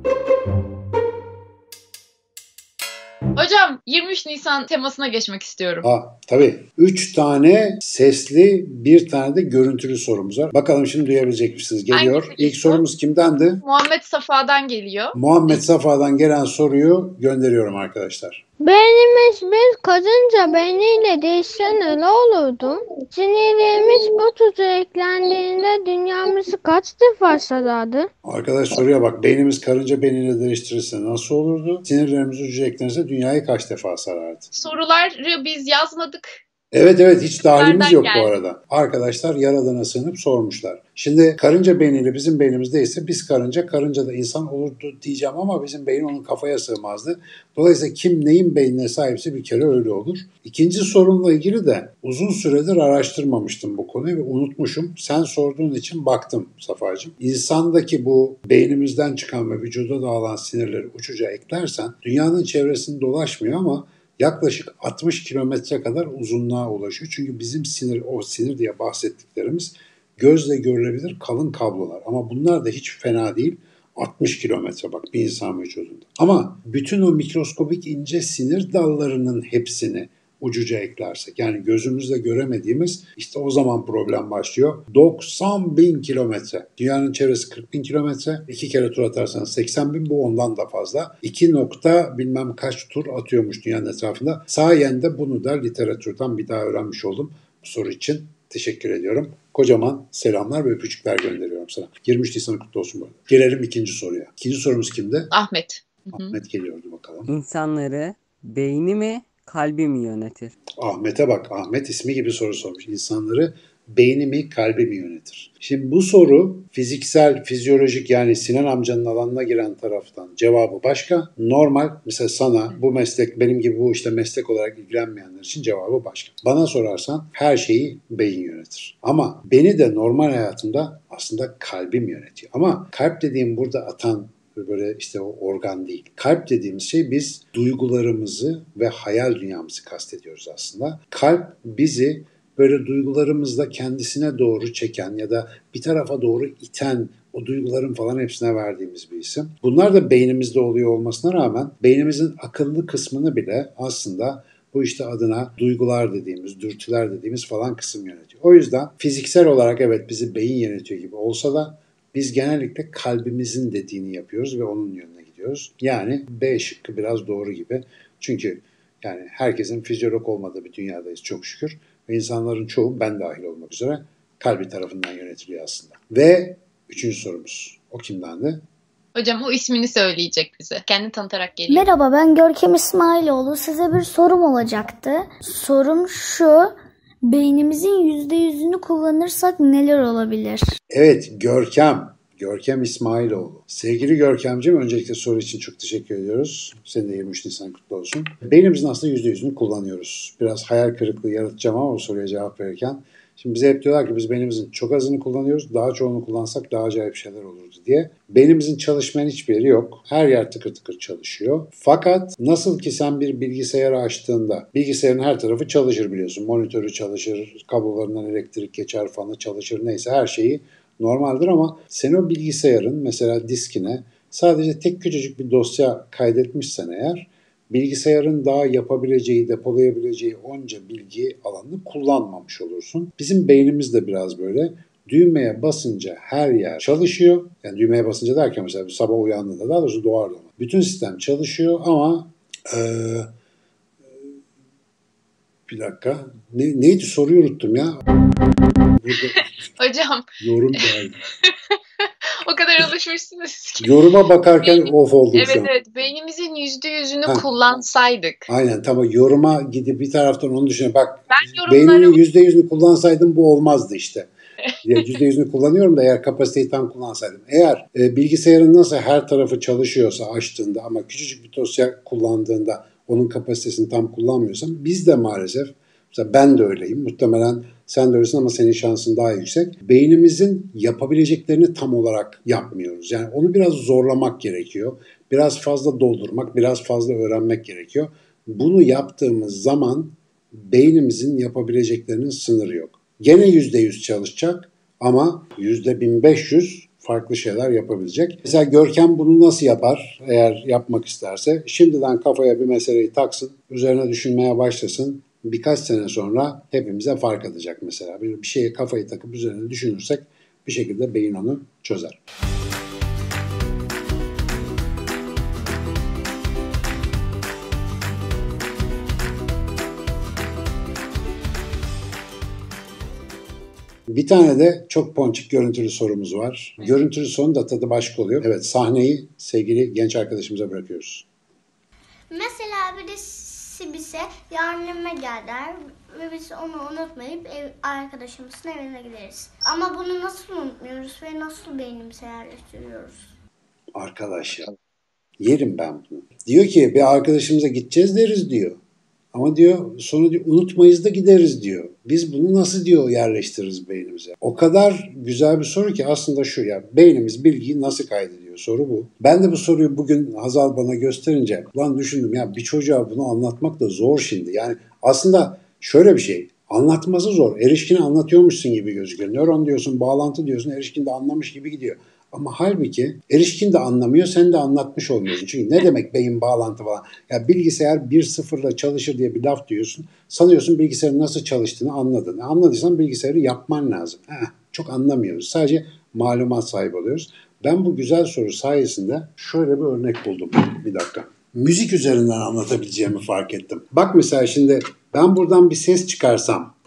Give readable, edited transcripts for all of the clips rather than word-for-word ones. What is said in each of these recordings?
Hocam 23 Nisan temasına geçmek istiyorum. Tabii. 3 tane sesli, 1 tane de görüntülü sorumuz var. Bakalım şimdi duyabilecek misiniz? Geliyor. Hangisi İlk sorumuz kimdendi? Muhammed Safa'dan geliyor. Muhammed Safa'dan gelen soruyu gönderiyorum arkadaşlar. Beynimiz bir karınca beyniyle değişse ne olurdu? Sinirlerimiz bu tuza eklendiğinde dünyamızı kaç defa sarardı? Arkadaş soruya bak. Beynimiz karınca beyniyle değiştirirse nasıl olurdu? Sinirlerimiz ucuca eklenirse dünyayı kaç defa sarardı? Soruları biz yazmadık. Evet hiç dahilimiz yok geldi. bu arada. Arkadaşlar Yaradan'a sığınıp sormuşlar. Şimdi karınca beyniyle bizim beynimiz değilse biz karınca da insan olurdu diyeceğim ama bizim beyin onun kafaya sığmazdı. Dolayısıyla kim neyin beynine sahipse bir kere öyle olur. İkinci sorumla ilgili de uzun süredir araştırmamıştım bu konuyu ve unutmuşum. Sen sorduğun için baktım Safacığım. İnsandaki bu beynimizden çıkan ve vücuda dağılan sinirleri uçuca eklersen dünyanın çevresinde dolaşmıyor ama yaklaşık 60 kilometre kadar uzunluğa ulaşıyor. Çünkü bizim o sinir diye bahsettiklerimiz gözle görülebilir kalın kablolar. Ama bunlar da hiç fena değil. 60 kilometre bak bir insan vücudunda. Ama bütün o mikroskobik ince sinir dallarının hepsini ucuca eklersek, yani gözümüzle göremediğimiz, işte o zaman problem başlıyor. 90.000 kilometre. Dünyanın çevresi 40.000 kilometre. 2 kere tur atarsanız 80.000, bu ondan da fazla. 2 nokta bilmem kaç tur atıyormuş dünyanın etrafında. Sayende bunu da literatürden bir daha öğrenmiş oldum. Bu soru için teşekkür ediyorum. Kocaman selamlar ve öpücükler gönderiyorum sana. 23 Nisan kutlu olsun bu arada. Gelelim ikinci soruya. İkinci sorumuz kimdi? Ahmet. Ahmet geliyordu bakalım. İnsanları beyni mi, kalbi mi yönetir? Ahmet'e bak. Ahmet ismi gibi soru sormuş. İnsanları beyni mi, kalbi mi yönetir? Şimdi bu soru fiziksel, fizyolojik, yani Sinan amcanın alanına giren taraftan cevabı başka. Normal, mesela sana bu meslek, benim gibi bu işte meslek olarak ilgilenmeyenler için cevabı başka. Bana sorarsan her şeyi beyin yönetir. Ama beni de normal hayatımda aslında kalbim yönetiyor. Ama kalp dediğim burada atan böyle işte o organ değil. Kalp dediğimiz şey, biz duygularımızı ve hayal dünyamızı kastediyoruz aslında. Kalp bizi böyle duygularımızla kendisine doğru çeken ya da bir tarafa doğru iten, o duyguların falan hepsine verdiğimiz bir isim. Bunlar da beynimizde oluyor olmasına rağmen beynimizin akıllı kısmını bile aslında bu işte adına duygular dediğimiz, dürtüler dediğimiz falan kısım yönetiyor. O yüzden fiziksel olarak evet bizi beyin yönetiyor gibi olsa da biz genellikle kalbimizin dediğini yapıyoruz ve onun yönüne gidiyoruz. Yani B şıkkı biraz doğru gibi. Çünkü yani herkesin fizyolog olmadığı bir dünyadayız çok şükür. Ve insanların çoğu, ben dahil olmak üzere, kalbi tarafından yönetiliyor aslında. Ve üçüncü sorumuz. O kimdendi? Hocam o ismini söyleyecek bize. Kendini tanıtarak geliyor. Merhaba, ben Görkem İsmailoğlu. Size bir sorum olacaktı. Sorum şu: beynimizin %100'ünü kullanırsak neler olabilir? Evet, Görkem İsmailoğlu. Sevgili Görkemciğim, öncelikle soru için çok teşekkür ediyoruz. Senin de 23 Nisan kutlu olsun. Beynimizin aslında %100'ünü kullanıyoruz. Biraz hayal kırıklığı yaratacağım ama o soruya cevap verirken. Şimdi bize hep diyorlar ki biz beynimizin çok azını kullanıyoruz. Daha çoğunu kullansak daha acayip şeyler olurdu diye. Beynimizin çalışmayan hiçbir yeri yok. Her yer tıkır tıkır çalışıyor. Fakat nasıl ki sen bir bilgisayarı açtığında bilgisayarın her tarafı çalışır biliyorsun. Monitörü çalışır, kablolarından elektrik geçer, fanı çalışır, neyse her şeyi normaldir ama sen o bilgisayarın mesela diskine sadece tek küçücük bir dosya kaydetmişsen eğer, bilgisayarın daha yapabileceği, depolayabileceği onca bilgi alanını kullanmamış olursun. Bizim beynimiz de biraz böyle. Düğmeye basınca her yer çalışıyor. Yani düğmeye basınca derken mesela sabah uyandığında, daha doğrusu doğar doğmaz. Bütün sistem çalışıyor ama bir dakika. Neydi soruyu unuttum ya. Burada Hocam. yorum geldi. O kadar alışmışsınız ki. Yoruma bakarken off oldum şu an. Evet. Beynimizin %100'ünü kullansaydık. Aynen, tamam, yoruma gidip bir taraftan onu düşünüyorum. Bak, Ben beyninin %100'ünü kullansaydım bu olmazdı işte. %100'ünü kullanıyorum da eğer kapasiteyi tam kullansaydım. Eğer bilgisayarın nasıl her tarafı çalışıyorsa açtığında ama küçücük bir dosya kullandığında onun kapasitesini tam kullanmıyorsam, biz de maalesef, mesela ben de öyleyim, muhtemelen sen de öylesin ama senin şansın daha yüksek. Beynimizin yapabileceklerini tam olarak yapmıyoruz. Yani onu biraz zorlamak gerekiyor. Biraz fazla doldurmak, biraz fazla öğrenmek gerekiyor. Bunu yaptığımız zaman beynimizin yapabileceklerinin sınırı yok. Gene %100 çalışacak ama %1500 farklı şeyler yapabilecek. Mesela Görkem bunu nasıl yapar eğer yapmak isterse? Şimdiden kafaya bir meseleyi taksın, üzerine düşünmeye başlasın. Birkaç sene sonra hepimize fark edecek mesela. Bir şeye kafayı takıp üzerine düşünürsek bir şekilde beyin onu çözer. Bir tane de çok ponçik görüntülü sorumuz var. Görüntülü sorunun da tadı başka oluyor. Evet, sahneyi sevgili genç arkadaşımıza bırakıyoruz. Mesela birisi bize yardıma geldi ve biz onu unutmayıp arkadaşımızın evine gideriz. Ama bunu nasıl unutmuyoruz ve nasıl beynimize yerleştiriyoruz? Arkadaş ya, yerim ben bunu. Diyor ki bir arkadaşımıza gideceğiz deriz diyor. Ama diyor sonra diyor, unutmayız da gideriz diyor. Biz bunu nasıl diyor yerleştiririz beynimize? O kadar güzel bir soru ki aslında şu ya, beynimiz bilgiyi nasıl kaydediyor? Soru bu. Ben de bu soruyu bugün Hazal bana gösterince lan düşündüm ya, bir çocuğa bunu anlatmak da zor şimdi. Yani aslında şöyle bir şey, anlatması zor. Erişkine anlatıyormuşsun gibi gözüküyor. Nöron diyorsun, bağlantı diyorsun, erişkin de anlamış gibi gidiyor. Ama halbuki erişkin de anlamıyor, sen de anlatmış olmuyorsun. Çünkü ne demek beyin bağlantı falan? Ya bilgisayar 1-0'la çalışır diye bir laf diyorsun. Sanıyorsun bilgisayarın nasıl çalıştığını anladın. Anladıysan bilgisayarı yapman lazım. Çok anlamıyoruz. Sadece malumat sahibi oluyoruz. Ben bu güzel soru sayesinde şöyle bir örnek buldum. Bir dakika. Müzik üzerinden anlatabileceğimi fark ettim. Bak mesela şimdi ben buradan bir ses çıkarsam.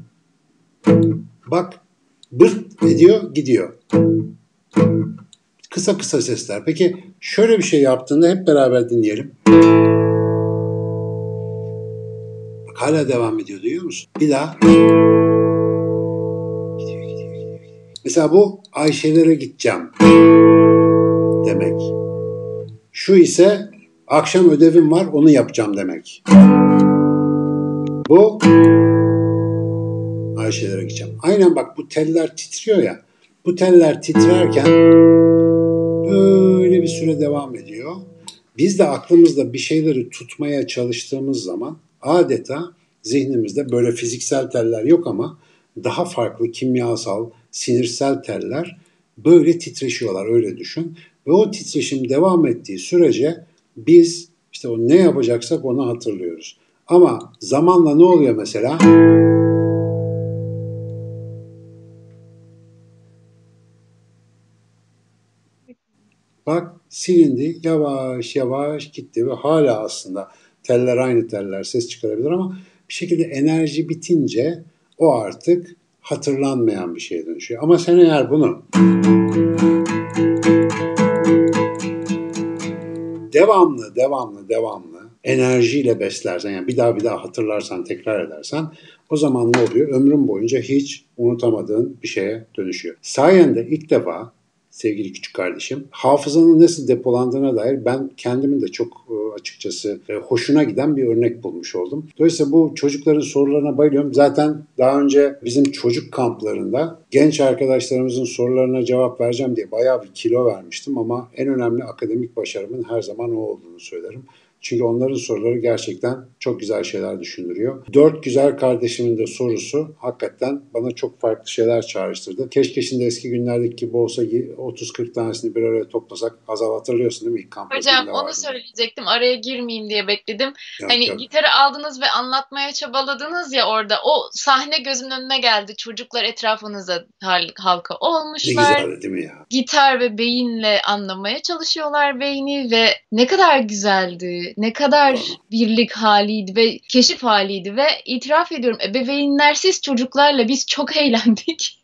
Bak bırt ediyor gidiyor. Kısa kısa sesler. Peki şöyle bir şey yaptığında hep beraber dinleyelim. Bak hala devam ediyor, duyuyor musun? Bir daha. Gidiyor. Mesela bu Ayşelere gideceğim demek. Şu ise akşam ödevim var onu yapacağım demek. Bu Ayşelere gideceğim. Aynen bak bu teller titriyor ya. Bu teller titrerken böyle bir süre devam ediyor. Biz de aklımızda bir şeyleri tutmaya çalıştığımız zaman adeta zihnimizde böyle fiziksel teller yok ama daha farklı kimyasal, sinirsel teller böyle titreşiyorlar, öyle düşün. Ve o titreşim devam ettiği sürece biz işte o ne yapacaksak onu hatırlıyoruz. Ama zamanla ne oluyor mesela? Bak silindi, yavaş yavaş gitti ve hala aslında teller aynı teller, ses çıkarabilir ama bir şekilde enerji bitince o artık hatırlanmayan bir şeye dönüşüyor. Ama sen eğer bunu devamlı enerjiyle beslersen, yani bir daha hatırlarsan, tekrar edersen, o zaman ne oluyor? Ömrün boyunca hiç unutamadığın bir şeye dönüşüyor. Sayende ilk defa sevgili küçük kardeşim, hafızanın nasıl depolandığına dair ben kendimin de çok açıkçası hoşuna giden bir örnek bulmuş oldum. Dolayısıyla bu çocukların sorularına bayılıyorum. Zaten daha önce bizim çocuk kamplarında genç arkadaşlarımızın sorularına cevap vereceğim diye bayağı bir kilo vermiştim ama en önemli akademik başarımın her zaman o olduğunu söylerim. Çünkü onların soruları gerçekten çok güzel şeyler düşündürüyor. 4 güzel kardeşimin de sorusu hakikaten bana çok farklı şeyler çağrıştırdı. Keşke şimdi eski günlerdeki gibi olsa 30-40 tanesini bir araya toplasak. Hazal hatırlıyorsun değil mi ilk kampta? Hocam onu söyleyecektim. Araya girmeyeyim diye bekledim. Yok. Gitarı aldınız ve anlatmaya çabaladınız ya orada. O sahne gözümün önüne geldi. Çocuklar etrafınıza halka olmuşlar. Ne güzel değil mi ya? Gitar ve beyinle anlamaya çalışıyorlar beyni ve ne kadar güzeldi. Ne kadar birlik haliydi ve keşif haliydi ve itiraf ediyorum ebeveynlersiz çocuklarla biz çok eğlendik.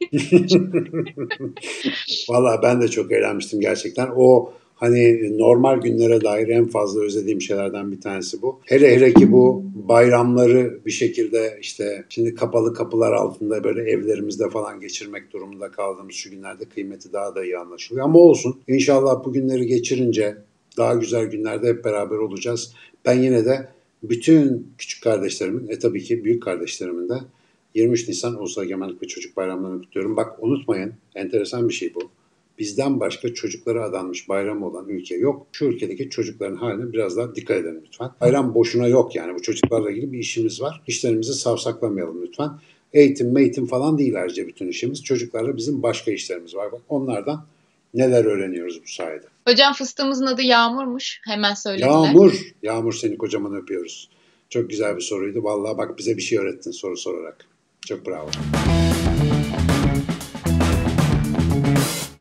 Vallahi ben de çok eğlenmiştim gerçekten. O hani normal günlere dair en fazla özlediğim şeylerden bir tanesi bu. Hele ki bu bayramları bir şekilde işte şimdi kapalı kapılar altında böyle evlerimizde falan geçirmek durumunda kaldığımız şu günlerde kıymeti daha da iyi anlaşılıyor. Ama olsun. İnşallah bu günleri geçirince daha güzel günlerde hep beraber olacağız. Ben yine de bütün küçük kardeşlerimin, tabii ki büyük kardeşlerimin de 23 Nisan Ulusal Egemenlik ve Çocuk Bayramlarını kutluyorum. Bak unutmayın, enteresan bir şey bu. Bizden başka çocuklara adanmış bayramı olan ülke yok. Şu ülkedeki çocukların haline biraz daha dikkat edelim lütfen. Bayram boşuna yok yani. Bu çocuklarla ilgili bir işimiz var. İşlerimizi savsaklamayalım lütfen. Eğitim falan değil ayrıca bütün işimiz. Çocuklarla bizim başka işlerimiz var. Bak onlardan Neler öğreniyoruz bu sayede. Hocam fıstığımızın adı Yağmur'muş. Hemen söylediler. Yağmur. Yağmur, seni kocaman öpüyoruz. Çok güzel bir soruydu. Vallahi bak bize bir şey öğrettin soru sorarak. Çok bravo.